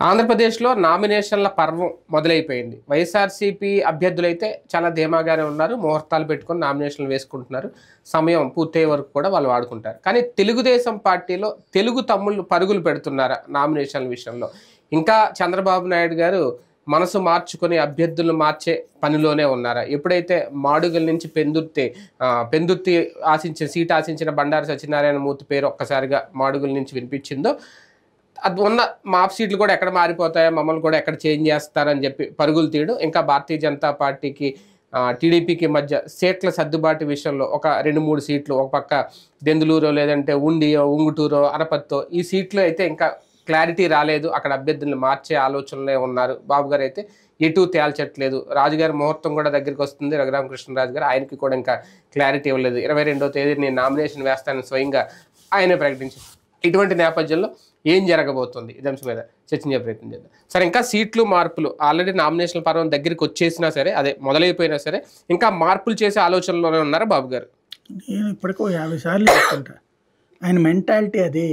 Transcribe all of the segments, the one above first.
ఆంధ్రప్రదేశ్లో నామినేషన్ల పర్వం మొదలైపోయింది. వైఎస్ఆర్సీపీ అభ్యర్థులైతే చాలా ధీమాగానే ఉన్నారు. ముహూర్తాలు పెట్టుకొని నామినేషన్లు వేసుకుంటున్నారు. సమయం పూర్తయ్యే వరకు కూడా వాళ్ళు వాడుకుంటారు. కానీ తెలుగుదేశం పార్టీలో తెలుగు తమ్ముళ్ళు పరుగులు పెడుతున్నారా నామినేషన్ల విషయంలో? ఇంకా చంద్రబాబు నాయుడు గారు మనసు మార్చుకొని అభ్యర్థులను మార్చే పనిలోనే ఉన్నారా? ఎప్పుడైతే మాడుగుల నుంచి పెందుర్తి ఆశించిన సీట్ ఆశించిన బండారు సత్యనారాయణ మూర్తి పేరు ఒక్కసారిగా మాడుగుల నుంచి వినిపించిందో, అది ఉన్న మాప్ సీట్లు కూడా ఎక్కడ మారిపోతాయో, మమ్మల్ని కూడా ఎక్కడ చేంజ్ చేస్తారని చెప్పి పరుగులు తీయడం, ఇంకా భారతీయ జనతా పార్టీకి టీడీపీకి మధ్య సీట్ల సర్దుబాటు విషయంలో ఒక 2-3 సీట్లు, ఒక పక్క దెందులూరో లేదంటే ఉంగుటూరో అనపత్తో, ఈ సీట్లు అయితే ఇంకా క్లారిటీ రాలేదు. అక్కడ అభ్యర్థులను మార్చే ఆలోచనలే ఉన్నారు. బాబు గారు అయితే ఎటు తేల్చట్లేదు. రాజుగారి ముహూర్తం కూడా దగ్గరికి వస్తుంది. రఘురామకృష్ణరాజు గారు, ఆయనకి కూడా ఇంకా క్లారిటీ ఇవ్వలేదు. 22వ తేదీ నేను నామినేషన్ వేస్తానని స్వయంగా ఆయనే ప్రకటించారు. ఇటువంటి నేపథ్యంలో ఏం జరగబోతుంది ఇది అంశం మీద చర్చించే ప్రయత్నం చేద్దాం. సరే, ఇంకా సీట్లు మార్పులు ఆల్రెడీ నామినేషన్ పర్వం దగ్గరికి వచ్చేసినా సరే, అదే మొదలైపోయినా సరే, ఇంకా మార్పులు చేసే ఆలోచనలోనే ఉన్నారా బాబు గారు? నేను ఇప్పటికో 50 సార్లు చెప్తుంటా, ఆయన మెంటాలిటీ అదే.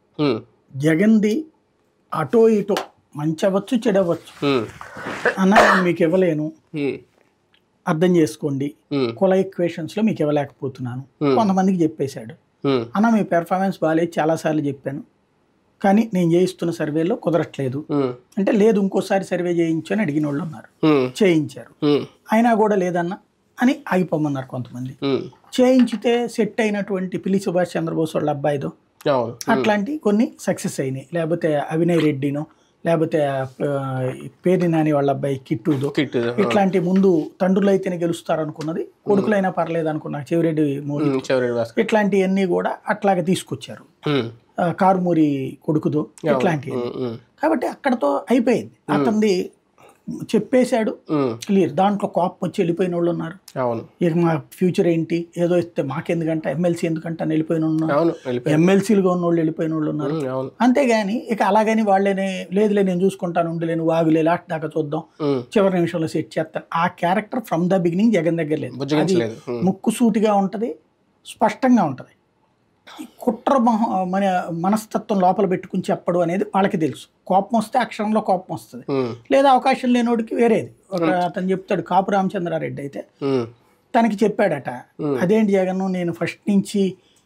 జగన్ది అటో ఇటో మంచి అవ్వచ్చు చెడవచ్చు అన్న, నేను మీకు ఇవ్వలేను, అర్థం చేసుకోండి, కుల ఈక్వేషన్స్లో మీకు ఇవ్వలేకపోతున్నాను కొంతమందికి చెప్పేశాడు. అన్న మీ పెర్ఫార్మెన్స్ బాగాలేదు, చాలాసార్లు చెప్పాను, కానీ నేను చేయిస్తున్న సర్వేలో కుదరట్లేదు అంటే, లేదు ఇంకోసారి సర్వే చేయించు అని అడిగిన వాళ్ళు ఉన్నారు. చేయించారు, అయినా కూడా లేదన్న అని ఆగిపోమన్నారు కొంతమంది. చేయించితే సెట్ అయినటువంటి పిల్లి సుభాష్ చంద్రబోస్ వాళ్ళ అబ్బాయిదో అట్లాంటి కొన్ని సక్సెస్ అయినాయి. లేకపోతే అవినయ్ రెడ్డినో, లేకపోతే పేర్ని నాని వాళ్ళ అబ్బాయి కిట్టుదో, ఇట్లాంటి ముందు తండ్రులు అయితేనే గెలుస్తారు అనుకున్నది, కొడుకులైనా పర్లేదు అనుకున్నా చెవిరెడ్డి మోడీ, ఇట్లాంటివన్నీ కూడా అట్లాగే తీసుకొచ్చారు. కారుమూరి కొడుకుదో ఇట్లాంటివి. కాబట్టి అక్కడతో అయిపోయింది. అతనిది చెప్పేశాడు, క్లియర్. దాంట్లో కోపం వచ్చి వెళ్ళిపోయిన వాళ్ళు ఉన్నారు. ఇక మా ఫ్యూచర్ ఏంటి, ఏదో ఇస్తే మాకెందుకంటే ఎమ్మెల్సీ ఎందుకంటే అని వెళ్ళిపోయిన ఉన్నారు. ఎమ్మెల్సీలుగా ఉన్న వాళ్ళు వెళ్ళిపోయిన వాళ్ళు ఉన్నారు. అంతేగాని ఇక అలాగని వాళ్ళని లేదులే నేను చూసుకుంటాను, ఉండలేను, వాగులే, లాస్ట్ దాకా చూద్దాం, చివరి నిమిషంలో సెట్ చేస్తాను. ఆ character from the beginning Jagan దగ్గర లేదు. అది ముక్కుసూటిగా ఉంటది, స్పష్టంగా ఉంటది. కుట్ర మన మనస్తత్వం లోపల పెట్టుకుని చెప్పడు అనేది వాళ్ళకి తెలుసు. కోపం వస్తే అక్షరంలో కోపం వస్తుంది, లేదా అవకాశం లేనోడికి వేరేది. ఒక అతను చెప్తాడు, కాపు రామచంద్రారెడ్డి అయితే తనకి చెప్పాడట, అదేంటి జగన్ నేను ఫస్ట్ నుంచి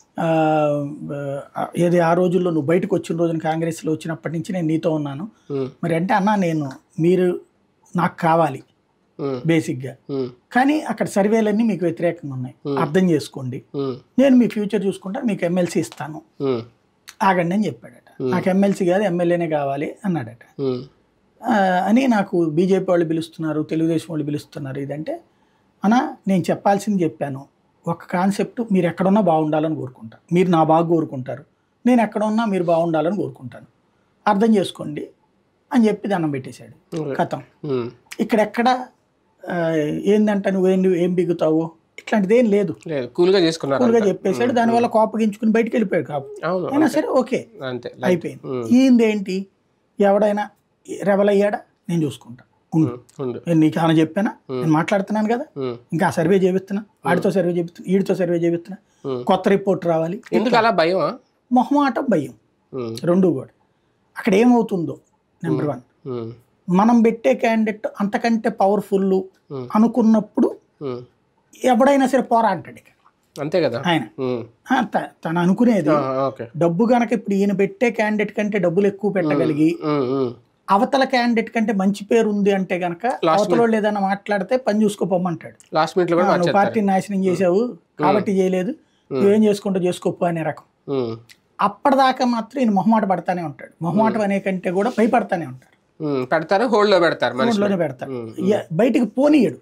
ఏది ఆ రోజుల్లో నువ్వు బయటకు వచ్చిన రోజున కాంగ్రెస్లో వచ్చినప్పటి నుంచి నేను నీతో ఉన్నాను, మరి అంటే అన్నా నేను మీరు నాకు కావాలి బేసిక్గా, కానీ అక్కడ సర్వేలన్నీ మీకు వ్యతిరేకంగా ఉన్నాయి, అర్థం చేసుకోండి, నేను మీ ఫ్యూచర్ చూసుకుంటాను, మీకు ఎమ్మెల్సీ ఇస్తాను, ఆగండి అని చెప్పాడట. నాకు ఎమ్మెల్సీ కాదు ఎమ్మెల్యేనే కావాలి అన్నాడట. అని నాకు బీజేపీ వాళ్ళు పిలుస్తున్నారు, తెలుగుదేశం వాళ్ళు పిలుస్తున్నారు, ఇదంటే అన్నా నేను చెప్పాల్సింది చెప్పాను. ఒక కాన్సెప్ట్, మీరు ఎక్కడున్నా బాగుండాలని కోరుకుంటాను, మీరు నా బాగా కోరుకుంటారు, నేను ఎక్కడున్నా మీరు బాగుండాలని కోరుకుంటాను, అర్థం చేసుకోండి అని చెప్పి దండం పెట్టేశాడు. కథం. ఇక్కడెక్కడ ఏందంట ఏం బిగుతావు ఇట్లాంటిది ఏం లేదు, కూల్గా చెప్పేశాడు. దానివల్ల కోపగించుకుని బయటకు వెళ్ళిపోయాడు. కాపు అయినా సరే ఓకే అయిపోయింది. ఈయనదేంటి, ఎవడైనా రెబల్ అయ్యాడా నేను చూసుకుంటా, నేను నీకు ఏమైనా చెప్పానా, నేను మాట్లాడుతున్నాను కదా, ఇంకా సర్వే చేపిస్తున్నా, వాడితో సర్వే చేపిస్తున్నా, వీడితో సర్వే చేపిస్తున్నా, కొత్త రిపోర్ట్ రావాలి, ఎందుకు అలా భయం, మొహమాటం, భయం, రెండు కూడా. అక్కడ ఏమవుతుందో, నెంబర్ 1 మనం పెట్టే క్యాండిడేట్ అంతకంటే పవర్ఫుల్ అనుకున్నప్పుడు ఎవడైనా సరే పోరాంటాడు. ఇక అంతే కదా, ఆయన తను అనుకునేది డబ్బు గనక ఇప్పుడు ఈయన పెట్టే క్యాండిడేట్ కంటే డబ్బులు ఎక్కువ పెట్టగలిగి అవతల క్యాండిడేట్ కంటే మంచి పేరు ఉంది అంటే గనక అవతల ఏదైనా మాట్లాడితే పని చూసుకోపోమంటాడు. నువ్వు పార్టీని నాశనం చేసావు కాబట్టి చేయలేదు, నువ్వేం చేసుకుంటూ చేసుకోపో అనే రకం. అప్పటిదాకా మాత్రం ఈయన మొహమాట పడతానే ఉంటాడు. మొహమాటం అనే కంటే కూడా భయపడతానే ఉంటాడు. పెడతారు, హోల్డ్లో పెడతారు, బయటికి పోనీయడు.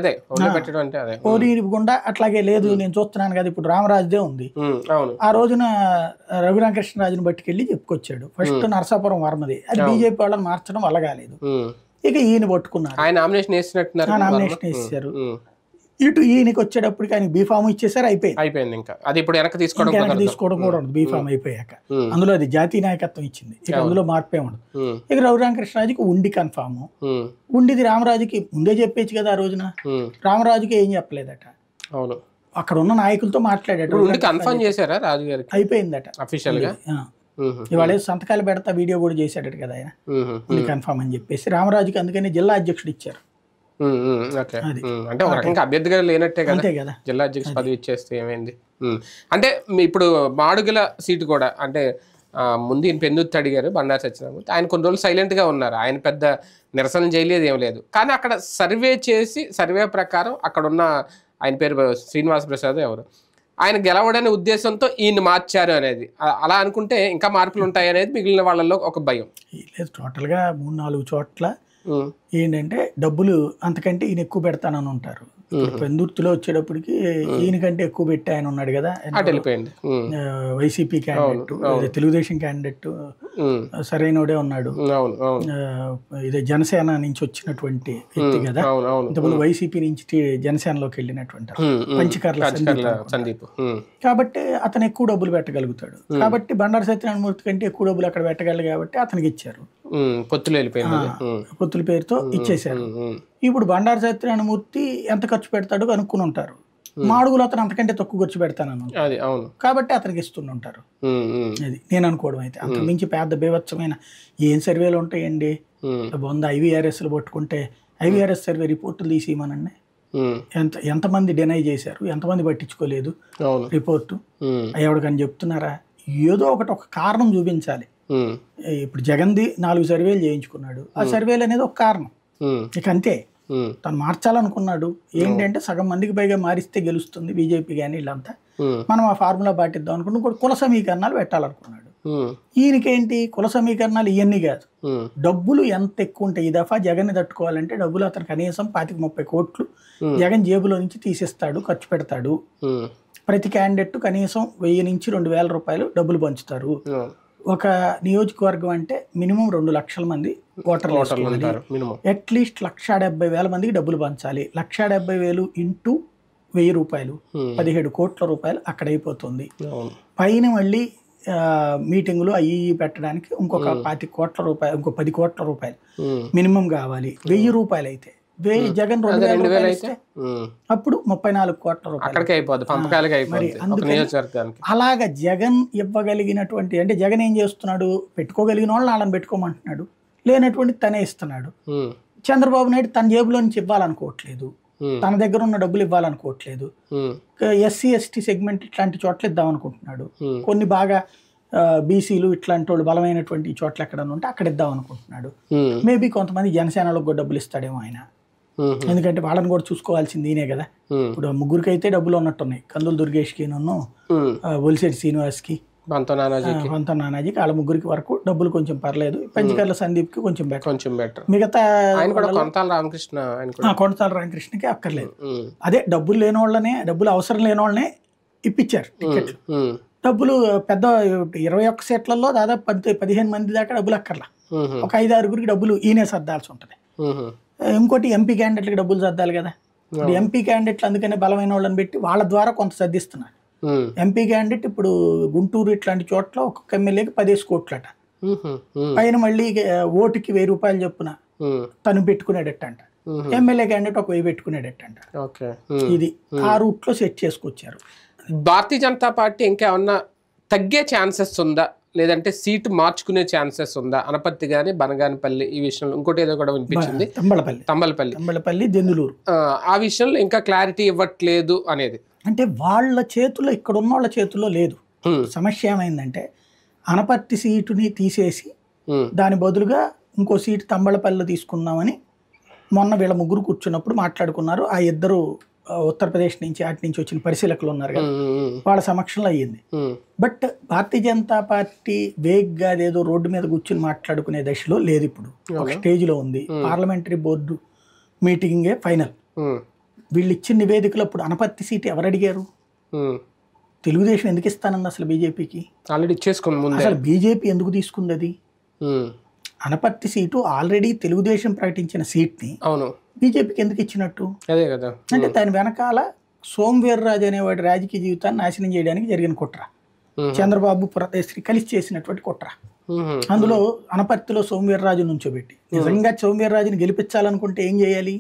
పోనీయకుండా అట్లాగే లేదు నేను చూస్తున్నాను కదా, ఇప్పుడు రామరాజుదే ఉంది. ఆ రోజున రఘురామకృష్ణరాజుని బట్టుకెళ్ళి చెప్పుకొచ్చాడు. ఫస్ట్ నరసాపురం వర్మది, అది బీజేపీ వాళ్ళని మార్చడం వల్ల కాలేదు. ఇక ఈయన పట్టుకున్నారు, నామినేషన్ వేసారు. ఇటు ఈయనకి వచ్చేటప్పటికి ఆయన బీఫామ్ ఇచ్చేసారు, అయిపోయింది. ఇంకా అది ఇప్పుడు వెనక్కి తీసుకోవడం కూడా ఉండదు. బీఫామ్ అయిపోయాక అందులో అది జాతీయ నాయకత్వం ఇచ్చింది, ఇక అందులో మార్పే ఉండదు. ఇక రఘురామకృష్ణరాజుకి ఉండి కన్ఫామ్, ఉండిది రామరాజుకి ముందే చెప్పేచ్చు కదా. ఆ రోజున రామరాజుకి ఏం చెప్పలేదట, అక్కడ ఉన్న నాయకులతో మాట్లాడాడు, అయిపోయిందట. ఇవాళ సంతకాలు పెడతా వీడియో కూడా చేశాడట కదా ఆయన, కన్ఫామ్ అని చెప్పేసి రామరాజుకి అందుకని జిల్లా అధ్యక్షుడు ఇచ్చారు. అది అంటే ఒక రకంగా అభ్యర్థిగా లేనట్టే కదా, అంతే కదా, జిల్లా అధ్యక్ష పదవి ఇచ్చేస్తే ఏమైంది. అంటే ఇప్పుడు మాడుగుల సీటు కూడా అంటే ముందు ఈయన పెందుర్తి అడిగారు బండారు సత్యనారాయణ, ఆయన కొన్ని రోజులు సైలెంట్గా ఉన్నారు, ఆయన పెద్ద నిరసన చేయలేదు ఏం లేదు. కానీ అక్కడ సర్వే చేసి సర్వే ప్రకారం అక్కడ ఉన్న ఆయన పేరు శ్రీనివాస ప్రసాద్ ఎవరు, ఆయన గెలవడనే ఉద్దేశంతో ఈయన మార్చారు అనేది, అలా అనుకుంటే ఇంకా మార్పులు ఉంటాయి అనేది మిగిలిన వాళ్ళలో ఒక భయం లేదు. టోటల్గా 3-4 చోట్ల ఏంటంటే డబ్బులు అంతకంటే ఈయన ఎక్కువ పెడతానని ఉంటారు. పెందుర్తిలో వచ్చేటప్పటికి ఈయనకంటే ఎక్కువ పెట్టి ఆయన ఉన్నాడు కదా, వైసీపీ క్యాండిడేట్, తెలుగుదేశం క్యాండిడేట్ సరైనోడే ఉన్నాడు, ఇదే జనసేన నుంచి వచ్చినటువంటి వ్యక్తి కదా, ఇంతకుముందు వైసీపీ నుంచి జనసేనలోకి వెళ్ళినటువంటి పంచకర్ల సందీప్, కాబట్టి అతను ఎక్కువ డబ్బులు పెట్టగలుగుతాడు. కాబట్టి బండారు సత్యనారాయణమూర్తి కంటే ఎక్కువ డబ్బులు అక్కడ పెట్టగలరు కాబట్టి అతనికి ఇచ్చారు, పొత్తుల పేరుతో ఇచ్చేశారు. ఇప్పుడు బండారు సత్యనారాయణమూర్తి ఎంత ఖర్చు పెడతాడో కనుక్కుని ఉంటారు, మాడుగులు అతను అంతకంటే తక్కువ ఖర్చు పెడతానని, కాబట్టి అతనికి ఇస్తుంటారు. అది నేను అనుకోవడం. అయితే అంతకు మించి పెద్ద బీభత్సమైన ఏం సర్వేలు ఉంటాయండి, 100 IVRSలు పట్టుకుంటే ఐవీఆర్ఎస్ సర్వే రిపోర్టులు తీసేయమనండి, ఎంతమంది డినై చేశారు, ఎంతమంది పట్టించుకోలేదు రిపోర్టు, ఎవరికని చెప్తున్నారా? ఏదో ఒక కారణం చూపించాలి. ఇప్పుడు జగన్ది 4 సర్వేలు చేయించుకున్నాడు, ఆ సర్వేలు అనేది ఒక కారణం, ఇక అంతే. తను మార్చాలనుకున్నాడు, ఏంటంటే సగం మందికి పైగా మారిస్తే గెలుస్తుంది బీజేపీ కానీ వీళ్ళంతా, మనం ఆ ఫార్ములా పాటిద్దాం అనుకుంటే ఇంకోటి కుల సమీకరణాలు పెట్టాలనుకున్నాడు. ఈయనకేంటి కుల సమీకరణాలు ఇవన్నీ కాదు, డబ్బులు ఎంత ఎక్కువ ఉంటాయి. ఈ దఫా జగన్ తట్టుకోవాలంటే డబ్బులు అతను కనీసం 25-30 కోట్లు జగన్ జేబులో నుంచి తీసిస్తాడు, ఖర్చు పెడతాడు. ప్రతి క్యాండిడేట్ కనీసం 1000 నుంచి 2000 రూపాయలు డబ్బులు పంచుతారు. ఒక నియోజకవర్గం అంటే మినిమం 2 లక్షల మంది ఓటర్లు, అట్లీస్ట్ 170,000 మందికి డబ్బులు పంచాలి. 170,000 ఇంటూ 1000 రూపాయలు 17 కోట్ల రూపాయలు అక్కడ అయిపోతుంది. పైన మళ్ళీ మీటింగులు అవి పెట్టడానికి ఇంకొక 25 కోట్ల రూపాయలు, ఇంకో 10 కోట్ల రూపాయలు మినిమం కావాలి. 1000 రూపాయలు అయితే జగన్ 2,000 రూపాయలు ఇస్తే అప్పుడు 34 కోట్ల రూపాయలు. అలాగా జగన్ ఇవ్వగలిగినటువంటి, అంటే జగన్ ఏం చేస్తున్నాడు, పెట్టుకోగలిగిన వాళ్ళు వాళ్ళని పెట్టుకోమంటున్నాడు, లేనటువంటి తనే ఇస్తున్నాడు. చంద్రబాబు నాయుడు తన జేబులో నుంచి ఇవ్వాలనుకోవట్లేదు, తన దగ్గర ఉన్న డబ్బులు ఇవ్వాలనుకోవట్లేదు. SC ST సెగ్మెంట్ ఇట్లాంటి చోట్ల ఇద్దాం అనుకుంటున్నాడు. కొన్ని బాగా బీసీలు ఇట్లాంటి వాళ్ళు బలమైనటువంటి చోట్ల ఎక్కడన్నా ఉంటే అక్కడ ఇద్దాం అనుకుంటున్నాడు. మేబీ కొంతమంది జనసేనలకు కూడా డబ్బులు ఇస్తాడేమో ఆయన, ఎందుకంటే వాళ్ళని కూడా చూసుకోవాల్సింది ఈయనే కదా. ఇప్పుడు 3 అయితే డబ్బులు ఉన్నట్టున్నాయి, కందులు దుర్గేష్కి, ఒలిశెట్టి శ్రీనివాస్కి, పంత నానాజీకి, వాళ్ళ 3 వరకు డబ్బులు కొంచెం పర్లేదు. పంచకర్ల సందీప్కి కొంచెం బెటర్. మిగతా కొనతాల రామకృష్ణకి అక్కర్లేదు. అదే డబ్బులు లేని వాళ్ళనే, డబ్బులు అవసరం లేని వాళ్ళనే ఇప్పించారు టికెట్లు. డబ్బులు పెద్ద 21 సీట్లలో దాదాపు 15 మంది దాకా డబ్బులు అక్కర్లా, ఒక 5-6 డబ్బులు ఈయనే సర్దాల్సి ఉంటుంది. ఇంకోటి ఎంపీ క్యాండిడేట్లకి డబ్బులు సర్దాలి కదా. ఇప్పుడు ఎంపీ క్యాండిడేట్లు అందుకనే బలమైన వాళ్ళని పెట్టి వాళ్ళ ద్వారా కొంత సర్దిస్తున్నారు. ఎంపీ క్యాండిడేట్ ఇప్పుడు గుంటూరు ఇట్లాంటి చోట్ల ఒక్కొక్క ఎమ్మెల్యేకి 10 కోట్లట, పైన మళ్ళీ ఓటుకి 1000 రూపాయలు చొప్పున తను పెట్టుకునేటట్టంట, ఎమ్మెల్యే క్యాండిడేట్ ఒక 1000 పెట్టుకునేటట్టంట. ఇది ఆ రూట్ లో సెట్ చేసుకొచ్చారు. భారతీయ జనతా పార్టీ ఇంకేమన్నా తగ్గే ఛాన్సెస్ ఉందా, లేదంటే సీటు మార్చుకునే ఛాన్సెస్ ఉందా? అనపర్తి కానీ బనగానపల్లి ఈ విషయంలో ఇంకోటి ఏదో కూడా వినిపించింది, తంబలపల్లి దెందులూరు, ఆ విషయంలో ఇంకా క్లారిటీ ఇవ్వట్లేదు అనేది. అంటే వాళ్ళ చేతుల్లో, ఇక్కడ ఉన్న వాళ్ళ చేతుల్లో లేదు. సమస్య ఏమైందంటే అనపర్తి సీటుని తీసేసి దాని బదులుగా ఇంకో సీటు తంబలపల్లిలో తీసుకుందామని మొన్న వీళ్ళ 3 కూర్చున్నప్పుడు మాట్లాడుకున్నారు. ఆ 2 ఉత్తరప్రదేశ్ నుంచి అటు నుంచి వచ్చిన పరిశీలకులు ఉన్నారు కదా, వాళ్ళ సమక్షంలో అయ్యింది. బట్ భారతీయ జనతా పార్టీ వేగ్గా ఏదో రోడ్డు మీద కూర్చుని మాట్లాడుకునే దశలో లేదు. ఇప్పుడు ఒక స్టేజ్లో ఉంది. పార్లమెంటరీ బోర్డు మీటింగే ఫైనల్. వీళ్ళు ఇచ్చిన నివేదికలో ఇప్పుడు అనపర్తి సీటు ఎవరు అడిగారు? తెలుగుదేశం ఎందుకు ఇస్తానంది అసలు బీజేపీకి? ఆల్రెడీ ఇచ్చేసుకుంది. అసలు బీజేపీ ఎందుకు తీసుకుంది అది? అనపర్తి సీటు ఆల్రెడీ తెలుగుదేశం ప్రకటించిన సీట్ని బీజేపీకి ఎందుకు ఇచ్చినట్టు? అదే కదా. అంటే దాని వెనకాల సోమవీర్రాజు అనేవాడి రాజకీయ జీవితాన్ని నాశనం చేయడానికి జరిగిన కుట్ర, చంద్రబాబు పురదేశ్రీ కలిసి చేసినటువంటి కుట్ర. అందులో అనపర్తిలో సోమవీర్రాజు నుంచోబెట్టి, నిజంగా సోమవీర్రాజుని గెలిపించాలనుకుంటే ఏం చేయాలి?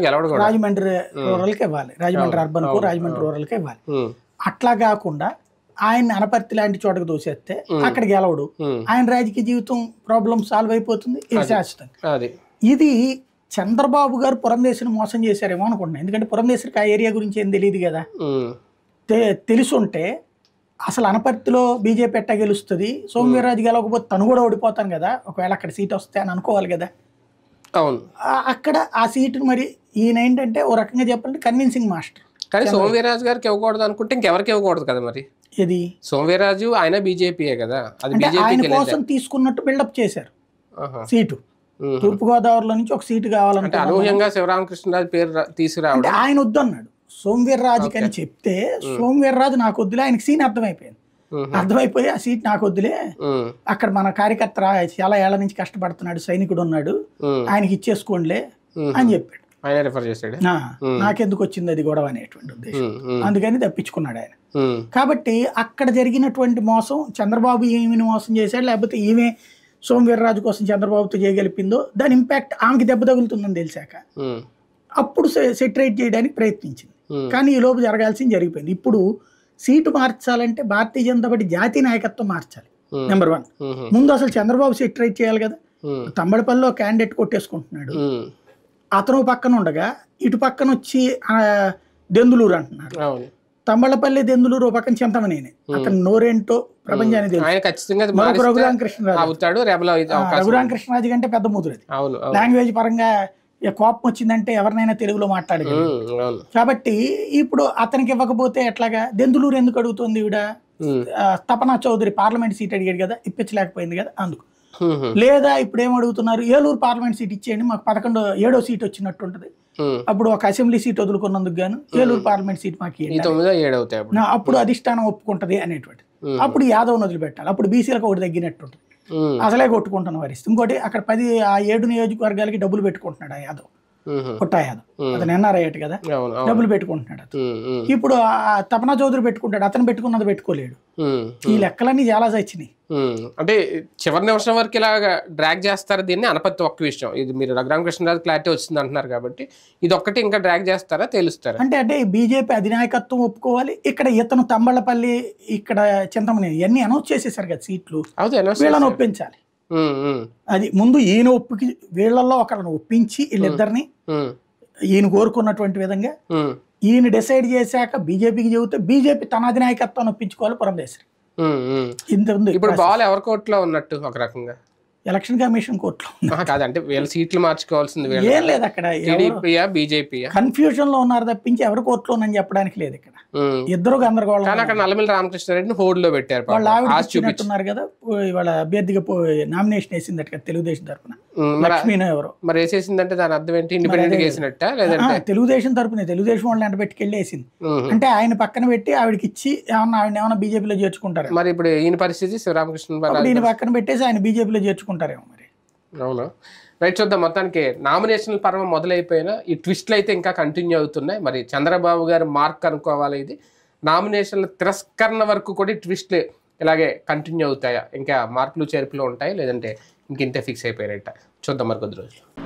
రాజమండ్రి రూరల్కి ఇవ్వాలి, రాజమండ్రి అర్బన్ కు రాజమండ్రి రూరల్కి ఇవ్వాలి. అట్లా కాకుండా ఆయన అనపర్తి లాంటి చోటకు దోసేస్తే అక్కడ గెలవడు, ఆయన రాజకీయ జీవితం ప్రాబ్లం సాల్వ్ అయిపోతుంది, ఇది శాశ్వతంగా. ఇది చంద్రబాబు గారు పురంధేశ్వరిని మోసం చేశారేమో అనుకుంటున్నాను. ఎందుకంటే పురంధేశ్వరికి ఆ ఏరియా గురించి ఏం తెలియదు కదా. తెలుసుంటే అసలు అనపర్తిలో బీజేపీ ఎట్టా గెలుస్తుంది, సోమవీర్రాజు గెలవకపోతే తను కూడా ఓడిపోతాను కదా ఒకవేళ అక్కడ సీట్ వస్తే అని అనుకోవాలి కదా. అవును, అక్కడ ఆ సీటును మరి ఈయన ఏంటంటే ఓ రకంగా చెప్పాలంటే కన్విన్సింగ్ మాస్టర్. కానీ సోమవీర్రాజు గారికి ఇవ్వకూడదు అనుకుంటే ఇంకెవరికి ఇవ్వకూడదు కదా మరి. ఇది సోమవీర్రాజు ఆయన బీజేపీయే కదా, అది ఆయన కోసం తీసుకున్నట్టు బిల్డప్ చేశారు సీటు. తూర్పుగోదావరిలో నుంచి ఒక సీటు కావాలంటే అనూహ్యంగా శివరామకృష్ణరాజు పేరు తీసుకురావడం, ఆయన వద్దన్నాడు సోమవీర్రాజుకి అని చెప్తే, సోమవీర్రాజు నాకు వద్దులే, ఆయనకి సీన్ అర్థమైపోయింది. అర్థమైపోయి ఆ సీట్ నాకు వద్దులే, అక్కడ మన కార్యకర్త చాలా ఏళ్ల నుంచి కష్టపడుతున్నాడు, సైనికుడు ఉన్నాడు, ఆయనకి ఇచ్చేసుకోండిలే అని చెప్పాడు. ఆయన రిఫర్ చేశాడు. నాకెందుకు వచ్చింది అది గొడవ అనేటువంటి ఉద్దేశం, అందుకని తప్పించుకున్నాడు ఆయన. కాబట్టి అక్కడ జరిగినటువంటి మోసం, చంద్రబాబు ఈమెను మోసం చేశాడు, లేకపోతే ఈమె సోమవీర్రాజు కోసం చంద్రబాబుతో చేయగలిపిందో దాని ఇంపాక్ట్ ఆమెకి దెబ్బ తగులుతుందని తెలిసాక అప్పుడు సెటరేట్ చేయడానికి ప్రయత్నించింది. కానీ ఈ లోపు జరగాల్సింది జరిగిపోయింది. ఇప్పుడు సీటు మార్చాలంటే భారతీయ జనతా పార్టీ జాతీయ నాయకత్వం మార్చాలి. నెంబర్ 1, ముందు అసలు చంద్రబాబు సెటరేట్ చేయాలి కదా. తంబడపల్లిలో క్యాండిడేట్ కొట్టేసుకుంటున్నాడు, అతను పక్కన ఉండగా ఇటు పక్కన వచ్చి దెందులూరు అంటున్నారు. తంబళ్ళపల్లి దెందులూరు ఒక పక్కన చింతమనేనే, అతను నోరేంటో ప్రపంచానికి తెలుసు. రఘురామకృష్ణరాజు కంటే పెద్ద ముదురు అది. లాంగ్వేజ్ పరంగా కోపం వచ్చిందంటే ఎవరినైనా తెలుగులో మాట్లాడగలరు. కాబట్టి ఇప్పుడు అతనికి ఇవ్వకపోతే ఎట్లాగా, దెందులూరు ఎందుకు అడుగుతుంది ఈవిడ, తపనా చౌదరి పార్లమెంట్ సీట్ అడిగాడు కదా, ఇప్పించలేకపోయింది కదా అందుకు. లేదా ఇప్పుడు ఏం అడుగుతున్నారు, ఏలూరు పార్లమెంట్ సీట్ ఇచ్చేయండి మాకు 7వ సీట్ వచ్చినట్టు ఉంటది, అప్పుడు ఒక అసెంబ్లీ సీట్ వదులుకున్నందుకు గాను ఏలూరు పార్లమెంట్ సీట్ మాకు అప్పుడు అధిష్టానం ఒప్పుకుంటది అనేటువంటి. అప్పుడు యాదవ్ వదిలిపెట్టాలి, అప్పుడు బీసీలకు ఒకటి తగ్గినట్టు ఉంటుంది, అసలే కొట్టుకుంటున్న వారిస్తే. ఇంకోటి అక్కడ 7 నియోజకవర్గాలకి డబ్బులు పెట్టుకుంటున్నాడు ఆ యాదవ్, పుట్టా యాదవ్, అతను ఎన్ఆర్ఐ కదా, డబ్బులు పెట్టుకుంటున్నాడు. ఇప్పుడు తపనా చౌదరి పెట్టుకుంటాడు, అతను పెట్టుకున్నది పెట్టుకోలేడు. ఈ లెక్కలన్నీ చాలా వచ్చినాయి. అంటే చివరి నిమిషం వరకు ఇలాగా డ్రాగ్ చేస్తారా దీన్ని? అనపత్తి ఒక్క విషయం, ఇది మీరు రఘురామకృష్ణరాజు క్లారిటీ వచ్చింది అంటున్నారు కాబట్టి ఇది ఒక్కటి ఇంకా డ్రాగ్ చేస్తారా తెలుస్తారా? అంటే బీజేపీ అధినాయకత్వం ఒప్పుకోవాలి. ఇక్కడ ఇతను తంబళ్ళపల్లి, ఇక్కడ చింతమనేని ఇవన్నీ అనౌన్స్ చేసేసారు కదా సీట్లు, వీళ్ళని ఒప్పించాలి. అది ముందు ఈయన ఒప్పికి వీళ్ళల్లో ఒకరిని ఒప్పించి వీళ్ళిద్దరిని ఈయన కోరుకున్నటువంటి విధంగా ఈయన డిసైడ్ చేశాక బీజేపీకి చెబితే బీజేపీ తన అధినాయకత్వాన్ని ఒప్పించుకోవాలి పురంధేశ్వరి. ఇంత ఉంది. ఇప్పుడు బాల్ ఎవరి కోర్టులో ఉన్నట్టు ఒక రకంగా ఎలక్షన్ కమిషన్ కోర్టులో కాదంటే వీళ్ళ సీట్లు మార్చుకోవాల్సింది ఏం లేదు. అక్కడ బీజేపీ కన్ఫ్యూజన్ లో ఉన్నారు తప్పించి ఎవరి కోర్టులోనని చెప్పడానికి లేదు. ఇక్కడ ఇద్దరు గందరగోళం. అక్కడ నల్లమిల్లి రామకృష్ణారెడ్డిని హోల్డ్ లో పెట్టారు, వాళ్ళు ఆవిడ కదా, వాళ్ళ అభ్యర్థిగా నామినేషన్ వేసింది అట్లా తెలుగుదేశం తరఫున, లక్ష్మీనో ఎవరో. మరి వేసేసిందంటే దాని అర్థం ఏంటి? ఇండిపెండెంట్ వేసినట్ట లేదంటే తెలుగుదేశం తరఫున, తెలుగుదేశం వాళ్ళని ఎంట పెట్టుకెళ్ళి వేసింది. అంటే ఆయన పక్కన పెట్టి ఆవిడకి ఇచ్చి ఏమన్నా బీజేపీలో చేర్చుకుంటారు. మరి ఇప్పుడు ఈయన పరిస్థితి శివరామకృష్ణ ఈయన పక్కన పెట్టేసి ఆయన బీజేపీలో చేర్చుకుంటారేమో మరి. అవునా, రైట్, చూద్దాం. మొత్తానికి నామినేషన్ పర్వం మొదలైపోయినా ఈ ట్విస్ట్లు అయితే ఇంకా కంటిన్యూ అవుతున్నాయి. మరి చంద్రబాబు గారి మార్క్ అనుకోవాలి ఇది. నామినేషన్ల తిరస్కరణ వరకు కూడా ట్విస్ట్లు ఇలాగే కంటిన్యూ అవుతాయా? ఇంకా మార్పులు చేర్పులు ఉంటాయి లేదంటే ఇంకింతే ఫిక్స్ అయిపోయినట్ట? చూద్దాం మరి కొద్ది రోజులు.